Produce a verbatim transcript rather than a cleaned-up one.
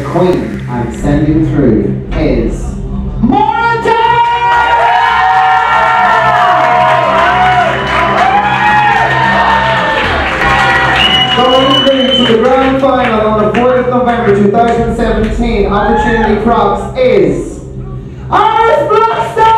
the queen I'm sending through is going through to the grand final on the fourth of November two thousand seventeen. Opportunity Frocks is Irish Blackstone!